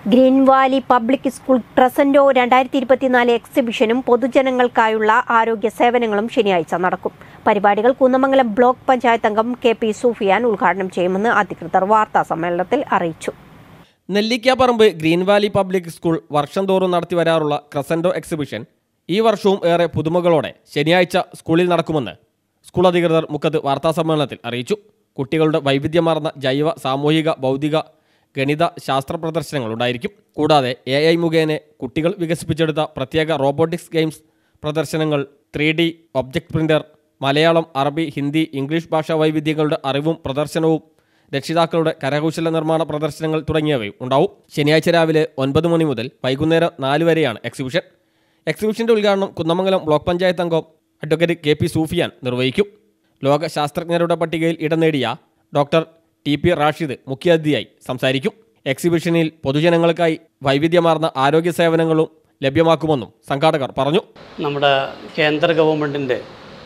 Green valley public school crescendo 2024 എക്സിബിഷനും പൊതുജനങ്ങൾക്കായുള്ള ആരോഗ്യ സേവനങ്ങളും ശനിയാഴ്ച നടക്കും. പരിപാടികൾ കുന്നമംഗലം ബ്ലോക്ക് പഞ്ചായത്ത് അംഗം KP സൂഫിയാൻ ഉദ്ഘാടനം ചെയ്യുമെന്ന് അധികൃതർ വാർത്താസമ്മേളനത്തിൽ അറിയിച്ചു. Nellikkaparamba green valley public school വർഷം തോറും നടത്തിവരാറുള്ള ക്രസൻഡോ എക്സിബിഷൻ ഈ വർഷവും ഏറെ പുതുമകളോടെ ശനിയാഴ്ച സ്കൂളിൽ നടക്കുമെന്ന് സ്കൂൾ അധികൃതർ മുക്കത്ത് വാർത്താസമ്മേളനത്തിൽ അറിയിച്ചു. കുട്ടികളുടെ വൈവിധ്യമാർന്ന ജൈവ, സാമൂഹിക, ഭൗതിക, ഗണിത, ശാസ്ത്ര പ്രദർശനങ്ങളുണ്ടായിരിക്കും. കൂടാതെ AI മുഖേന കുട്ടികൾ വികസിപ്പിച്ചെടുത്ത പ്രത്യേക റോബോട്ടിക്സ് ഗെയിംസ് പ്രദർശനങ്ങൾ, 3D ഒബ്ജക്ട് പ്രിന്റർ, മലയാളം, അറബി, ഹിന്ദി, ഇംഗ്ലീഷ് ഭാഷാ വൈവിധ്യങ്ങളുടെ അറിവും പ്രദർശനവും, രക്ഷിതാക്കളുടെ കരകൗശല നിർമ്മാണ പ്രദർശനങ്ങൾ തുടങ്ങിയവയും ഉണ്ടാവും. ശനിയാഴ്ച രാവിലെ 9 മണി മുതൽ വൈകുന്നേരം 4 വരെയാണ് എക്സിബിഷൻ. എക്സിബിഷന്റെ ഉദ്ഘാടനം കുന്നമംഗലം ബ്ലോക്ക് പഞ്ചായത്ത് അംഗം അഡ്വക്കേറ്റ് KP സൂഫിയാൻ നിർവഹിക്കും. ലോക ശാസ്ത്രജ്ഞരുടെ പട്ടികയിൽ ഇടം നേടിയ ഡോക്ടർ TP റാഷിദ് മുഖ്യാതിഥിയായി സംസാരിക്കും. എക്സിബിഷനിൽ പൊതുജനങ്ങൾക്കായി വൈവിധ്യമാർന്ന ആരോഗ്യ സേവനങ്ങളും ലഭ്യമാക്കുമെന്നും സംഘാടകർ പറഞ്ഞു. നമ്മുടെ കേന്ദ്ര ഗവൺമെൻറ്റിൻ്റെ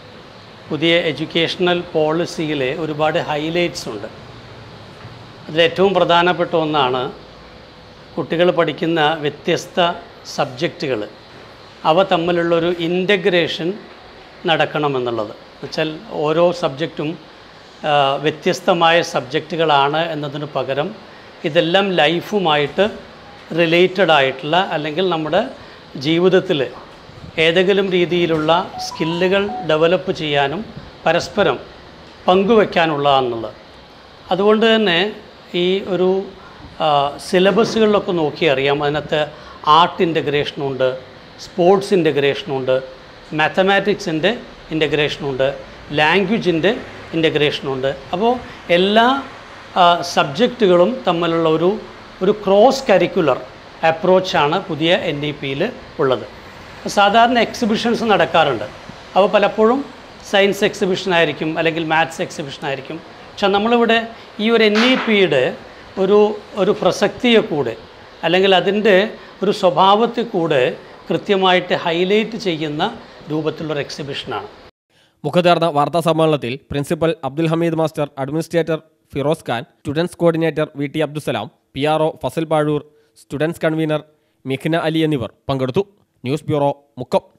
പുതിയ എഡ്യൂക്കേഷണൽ പോളിസിയിൽ ഒരുപാട് ഹൈലൈറ്റ്സ് ഉണ്ട്. അതിലേറ്റവും പ്രധാനപ്പെട്ട ഒന്നാണ് കുട്ടികൾ പഠിക്കുന്ന വ്യത്യസ്ത സബ്ജക്റ്റുകൾ, അവ തമ്മിലുള്ളൊരു ഇൻ്റഗ്രേഷൻ നടക്കണമെന്നുള്ളത്. എന്നുവെച്ചാൽ ഓരോ സബ്ജക്റ്റും വ്യത്യസ്തമായ സബ്ജക്റ്റുകളാണ് എന്നതിന് പകരം ഇതെല്ലാം ലൈഫുമായിട്ട് റിലേറ്റഡ് ആയിട്ടുള്ള, അല്ലെങ്കിൽ നമ്മുടെ ജീവിതത്തിൽ ഏതെങ്കിലും രീതിയിലുള്ള സ്കില്ലുകൾ ഡെവലപ്പ് ചെയ്യാനും പരസ്പരം പങ്കുവെക്കാനുള്ളതാണെന്നുള്ളത്. അതുകൊണ്ട് തന്നെ ഈ ഒരു സിലബസുകളിലൊക്കെ നോക്കിയറിയാം, അതിനകത്ത് ആർട്ട് ഇൻ്റഗ്രേഷനുണ്ട്, സ്പോർട്സ് ഇൻ്റഗ്രേഷനുണ്ട്, മാത്തമാറ്റിക്സിൻ്റെ ഇൻ്റഗ്രേഷനുണ്ട്, ലാംഗ്വേജിൻ്റെ ഇൻ്റഗ്രേഷനുണ്ട്. അപ്പോൾ എല്ലാ സബ്ജക്റ്റുകളും തമ്മിലുള്ള ഒരു ക്രോസ് കരിക്കുലർ അപ്രോച്ചാണ് പുതിയ NEP-യിൽ ഉള്ളത്. സാധാരണ എക്സിബിഷൻസ് നടക്കാറുണ്ട്. അവ പലപ്പോഴും സയൻസ് എക്സിബിഷൻ ആയിരിക്കും, അല്ലെങ്കിൽ മാത്സ് എക്സിബിഷൻ ആയിരിക്കും. പക്ഷെ നമ്മളിവിടെ ഈ ഒരു NEP-യുടെ ഒരു പ്രസക്തിയെ കൂടെ, അല്ലെങ്കിൽ അതിൻ്റെ ഒരു സ്വഭാവത്തെ കൂടെ കൃത്യമായിട്ട് ഹൈലൈറ്റ് ചെയ്യുന്ന രൂപത്തിലുള്ളൊരു എക്സിബിഷനാണ്. മുഖത്ത് നടന്ന വാർത്താ സമ്മേളനത്തിൽ principal Abdul Hameed master, administrator Firoz Khan, students coordinator VT Abdussalam, PRO Fazal Pazhoor, students convener Mikhna Ali എന്നിവർ പങ്കെടുത്തു. News bureau, Mukkam.